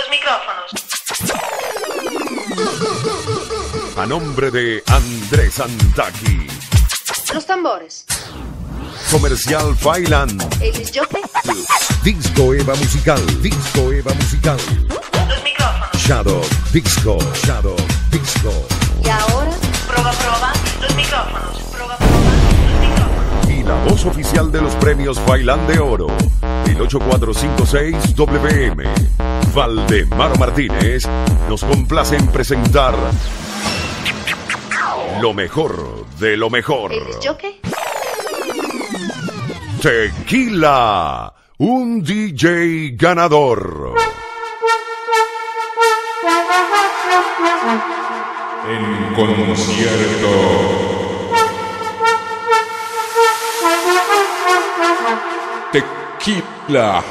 micrófonos. A nombre de Andrés Antaki. Los tambores. Comercial Failand. El disjockey. Disco Eva Musical. Disco Eva Musical. Los micrófonos. Shadow Disco. Shadow Disco. Y ahora, proba, los micrófonos. Proba, los micrófonos. Y la voz oficial de los premios Failand de Oro. El 8456 WM. Valdemar Martínez nos complace en presentar lo mejor de lo mejor. El disjockey. Tequila, un DJ ganador. En concierto. Tequila.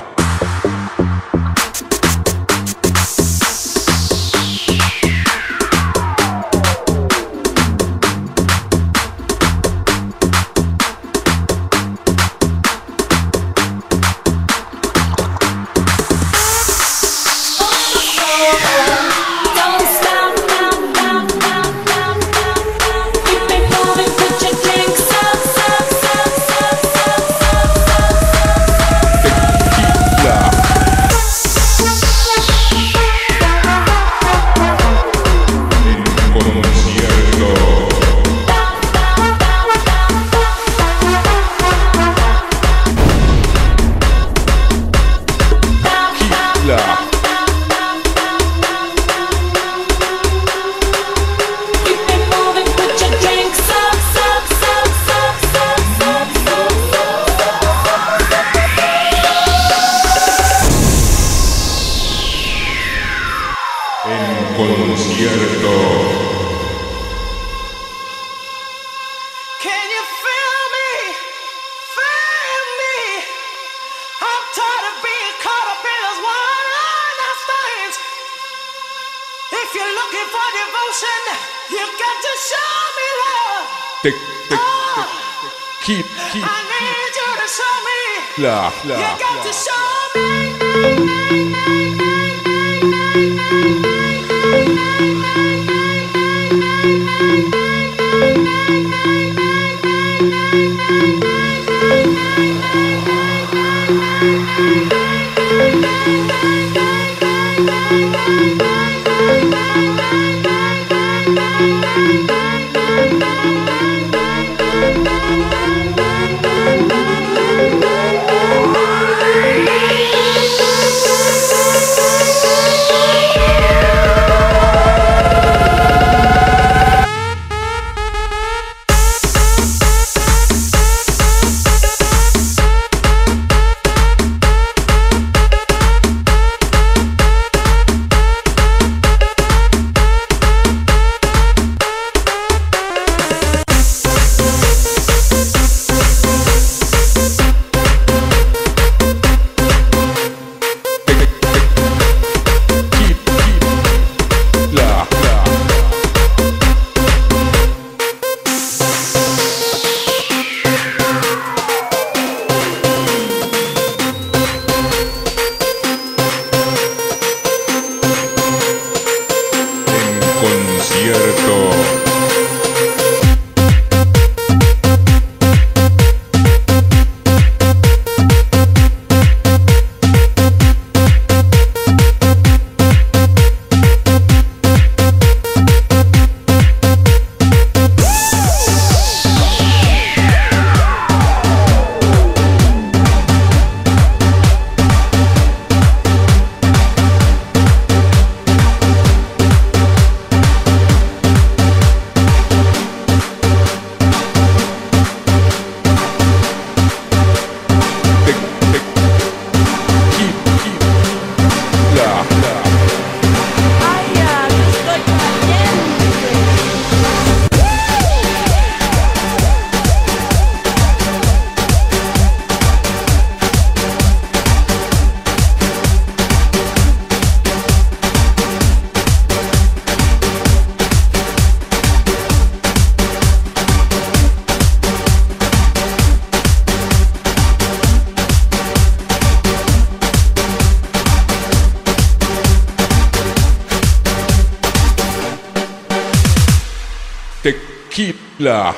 Tequila.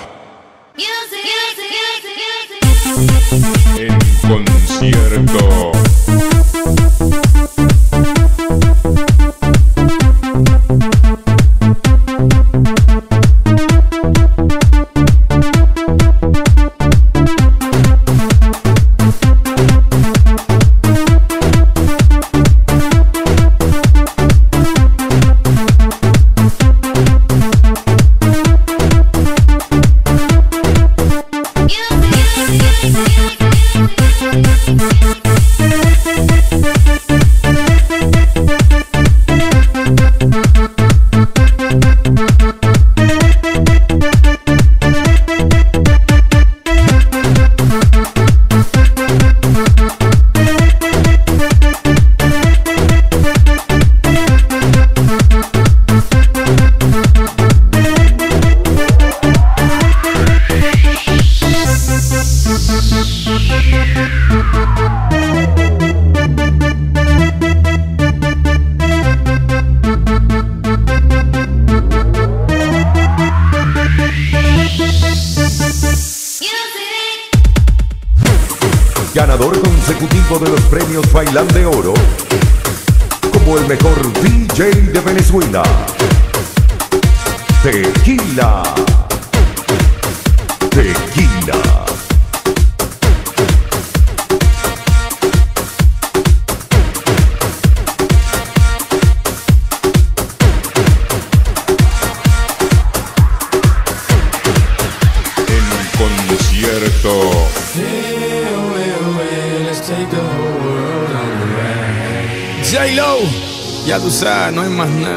En concierto. Ganador consecutivo de los premios Failán de Oro como el mejor DJ de Venezuela. Tequila. Tequila. En concierto. J-Lo, ya tú sabes, no hay más nada.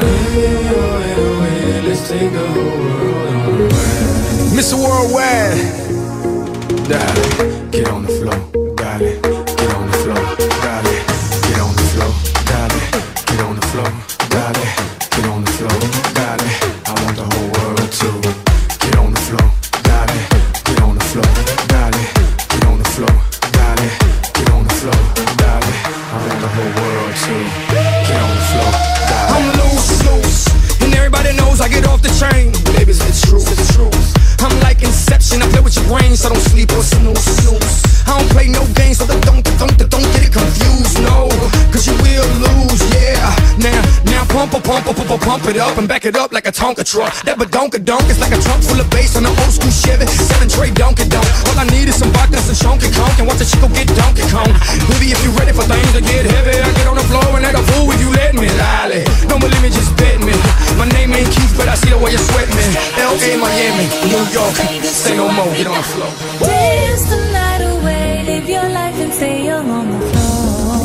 Mr. Worldwide, dale, get on the floor, dale, get on the floor, dale, get on the floor, dale, get on the floor, dale, get on the floor, dale. I want the whole world to get on the floor, dale, get on the floor, dale, get on the floor, dale, get on the floor, dale. I want the whole world to get on the floor, dale. I'm loose, and everybody knows I get off the train. Baby, it's true, it's true. I'm like Inception, I play with your brain, so don't sleep or snooze. I don't play no games, so don't get it confused, no. Cause you will lose, yeah. Now pump it up and back it up like a Tonka truck. That badonka-donk is like a trunk full of bass on an old school Chevy 7-tray donkey-donk. All I need is some vodka, some chunky conk, and watch the chico get Donkey Kong. Baby, if you ready for things to get heavy, I get on the floor and act a fool if you let me. Lally, don't believe me, just bet me. My name ain't Keith, but I see the way you sweat me. L.A., Miami, New York, say no more, get on the floor. Dance the night away, live your life and stay young on the floor.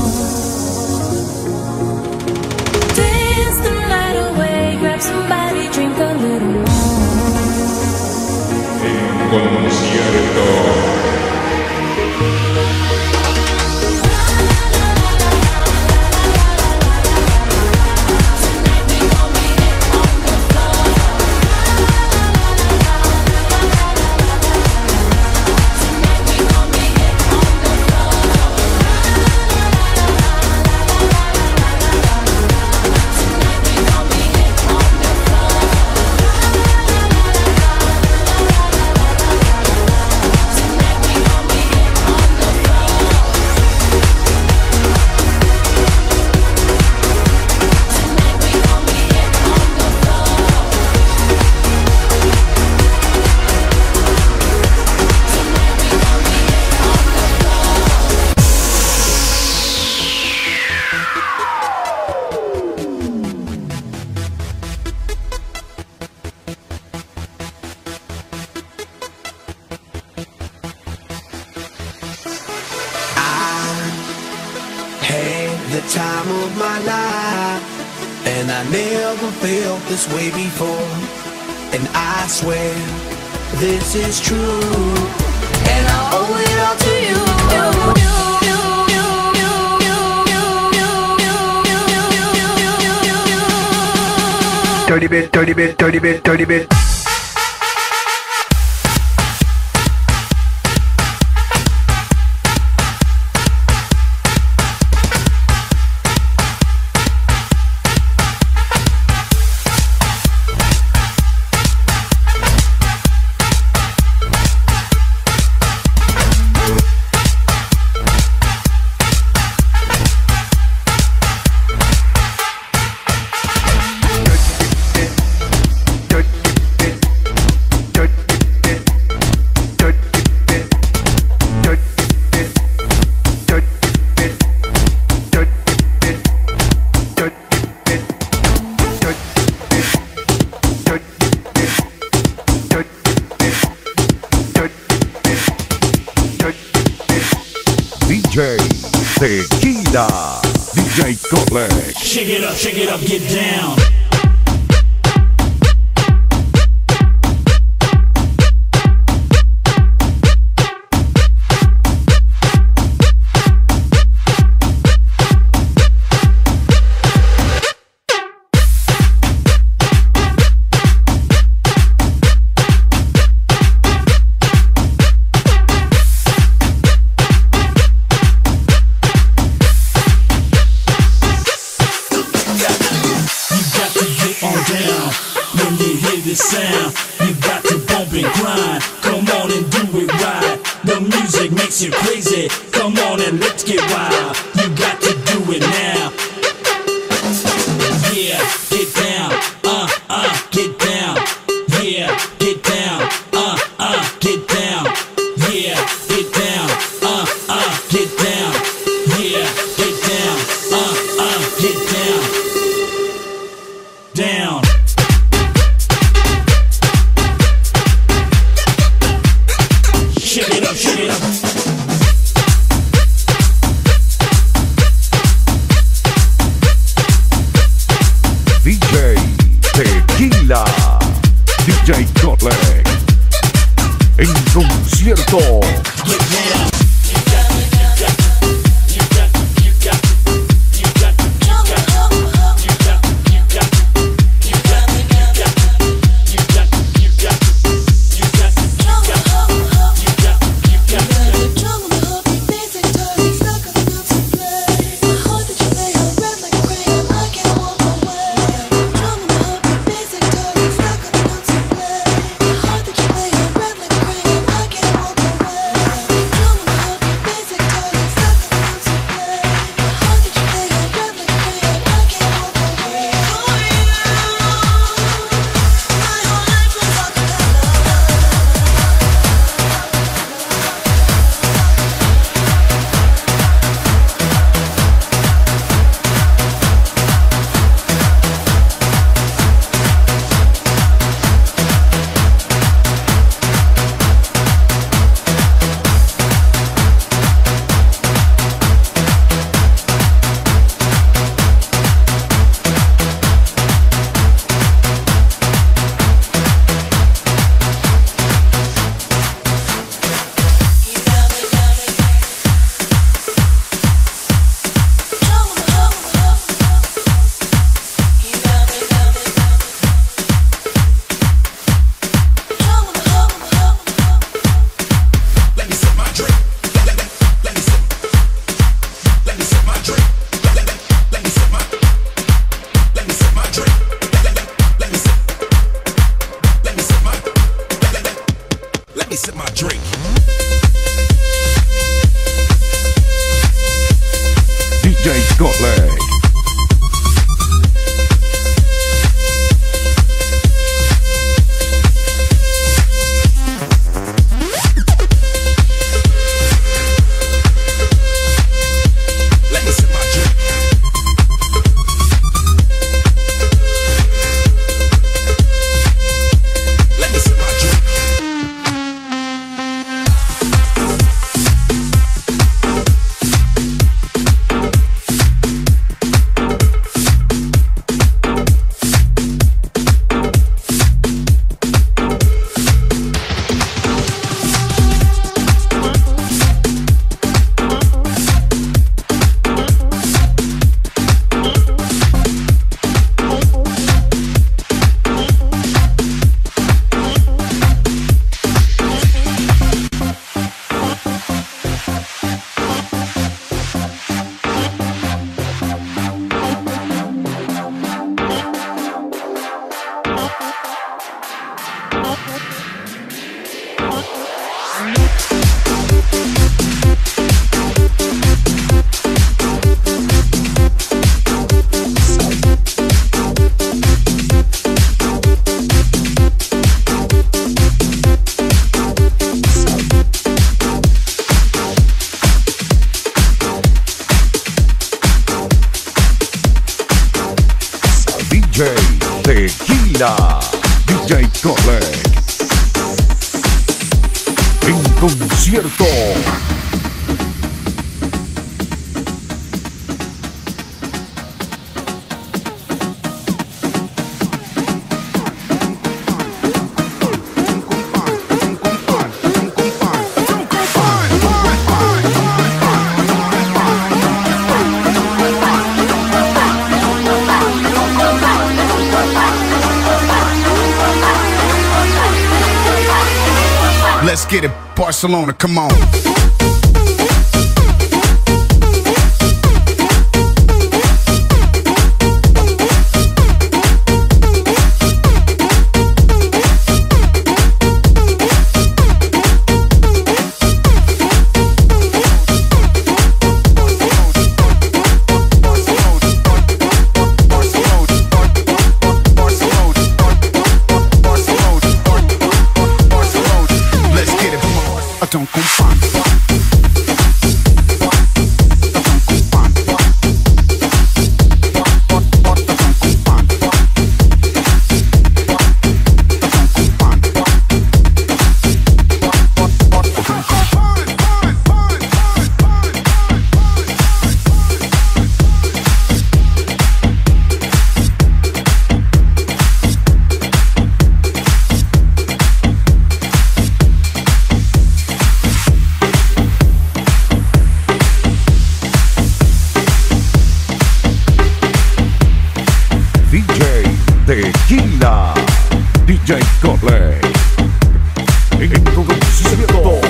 Dance the night away, grab somebody, drink a little more. En concierto. The time of my life, and I never felt this way before, and I swear this is true, and I owe it all to you. Dirty bit, dirty bit, dirty bit, dirty bit. Tequila, DJ Colec. Shake it up, get down. Sound, you got to bump and grind. Come on and do it right. The music makes you crazy. Come on and let's get wild. You got to do it now. Yeah, get down. Get down. Yeah, get down. Get down. Yeah, get down. Get down. Yeah, get down. Get down. Down. Shake it up, shake it up. DJ Tequila, DJ Colec, en concierto. Get down. DJ Colec. Tequila, DJ Colec, en concierto. Let's get it, Barcelona, come on. Don't confine. Tequila, DJ Cole, en concierto.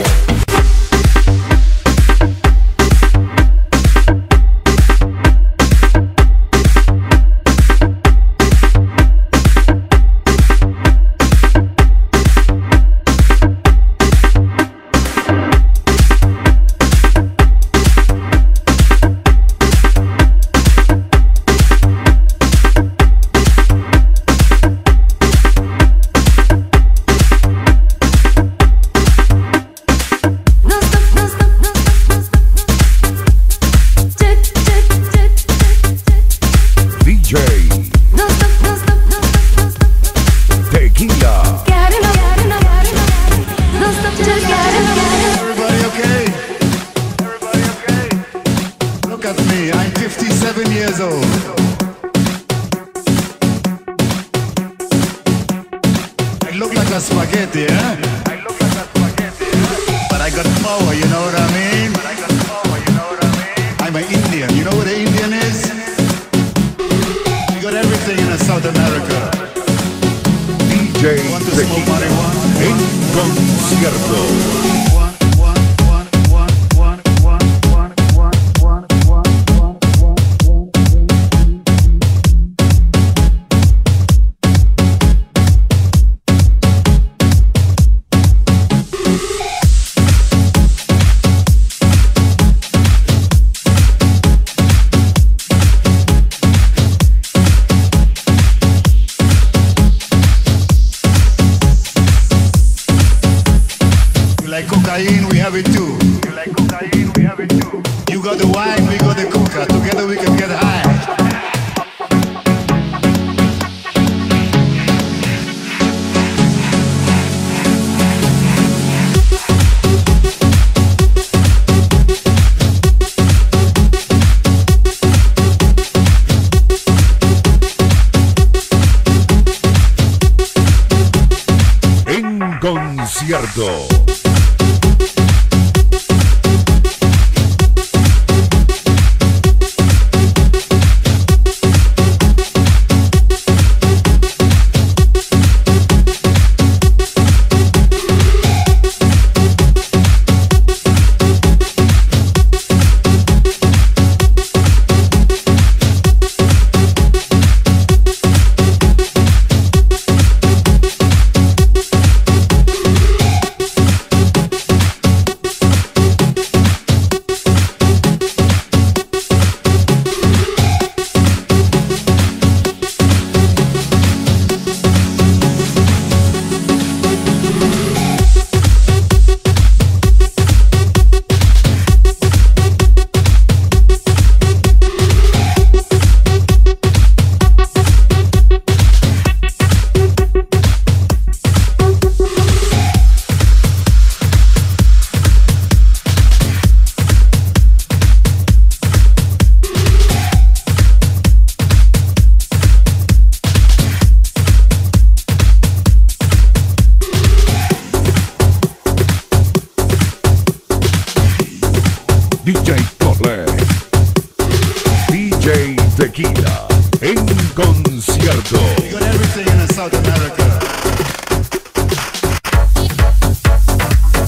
Spaghetti, eh? But I got power, you know what I mean? I'm an Indian, you know what an Indian is? We got everything in South America. DJ Want to smoke Tequila, marijuana? en concierto. Cocaine, we have it too. You like cocaine, we have it too. You got the wine, we got the coca. Together we can get high. En concierto. DJ Cole, DJ Tequila, en concierto. We got everything in South America.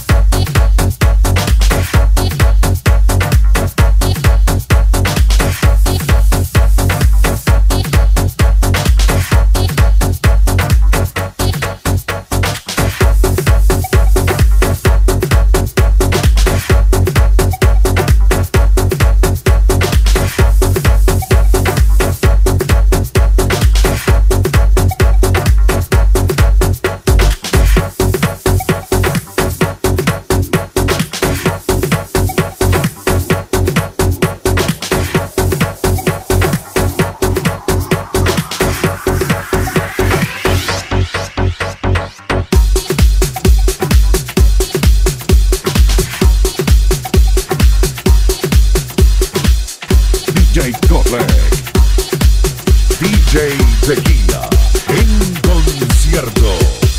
DJ Tequila en concierto.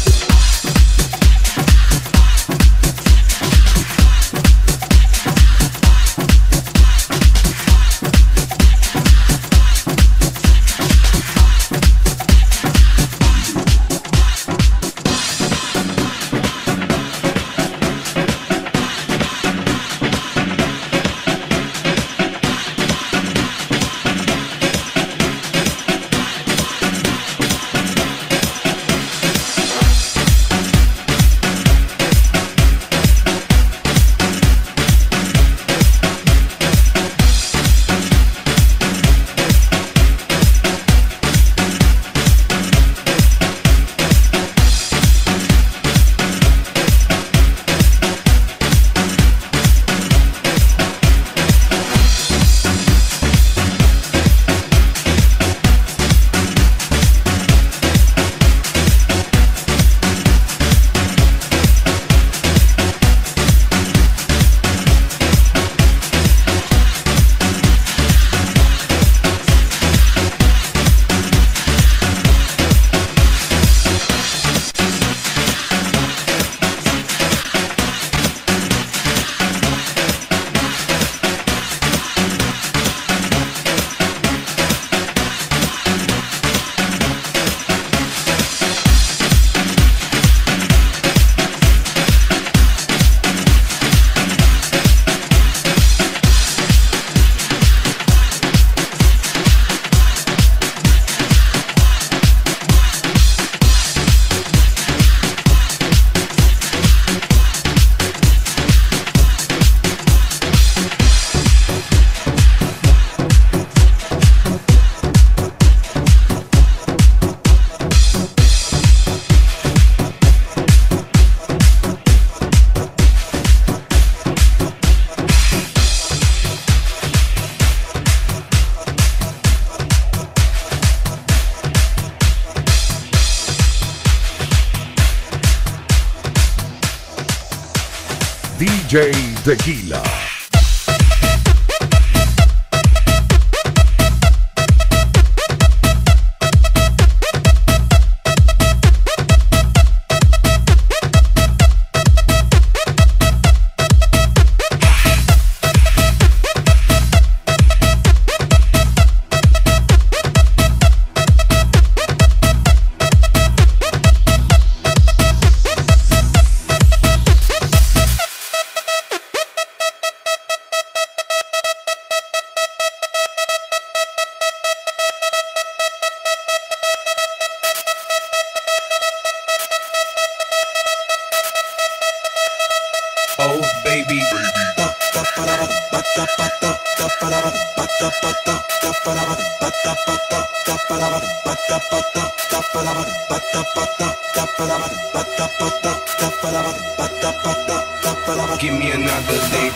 DJ Tequila. Oh baby, give me another date.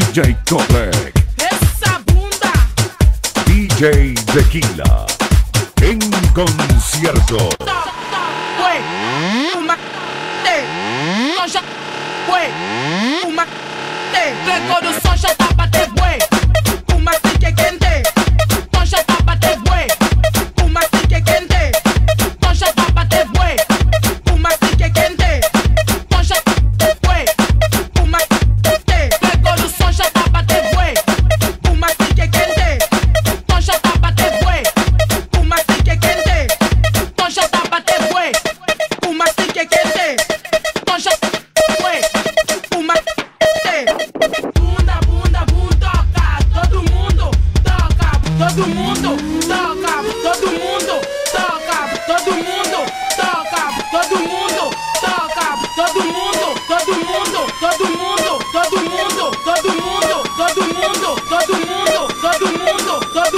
DJ Kotlek, Esa bunda. DJ Tequila, en concierto. Wey, uma te, sonja, wey, uma te, recordo sonja tapate wey, uma tique quente, sonja tapate wey, uma tique quente, sonja tapate wey, uma tique quente, sonja wey, uma te, recordo sonja tapate wey, uma tique quente, sonja tapate wey, uma tique quente, sonja tapate wey. Uma tique quente, sonja, wey, uma te. Bunda, bunda, bunda, toca, todo mundo, toca, todo mundo, toca, todo mundo, toca, todo mundo, toca, todo mundo, toca, todo mundo, todo mundo, todo mundo, todo mundo, todo mundo, todo mundo, todo mundo, todo mundo,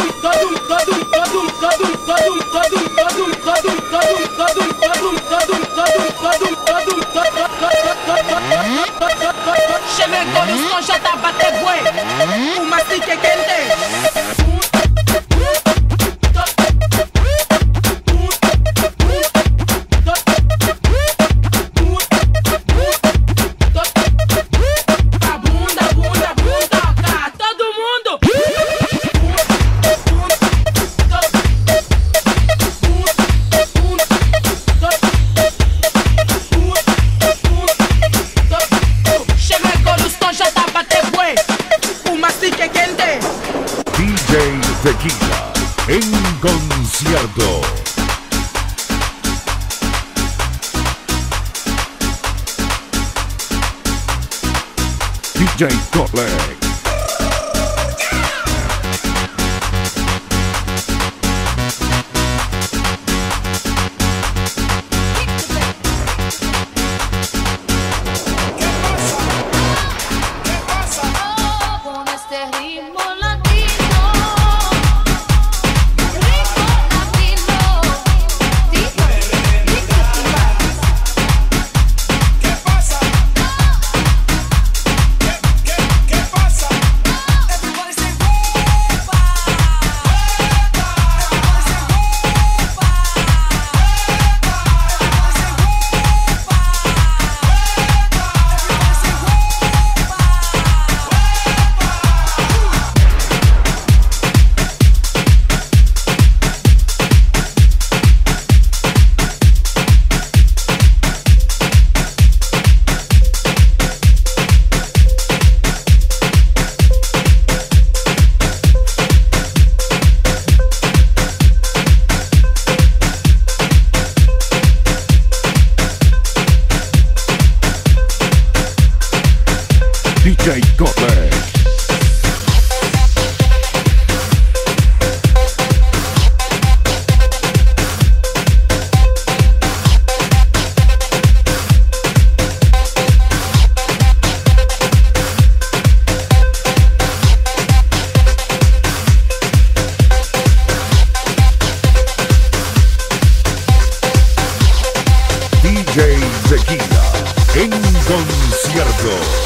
Chame con un sonja tapate wey, uma tique quente. Bunda, bunda, bunda, toca, todo mundo. DJ Tequila, en concierto. DJ Kotlek, Con este ritmo latino, ritmo latino, tico, tico, ¿Qué pasa? ¿Qué pasa? Everybody say "Wepa". Everybody say "Wepa". Everybody say "Wepa". Everybody say DJ Kotlek, DJ Tequila, en concierto.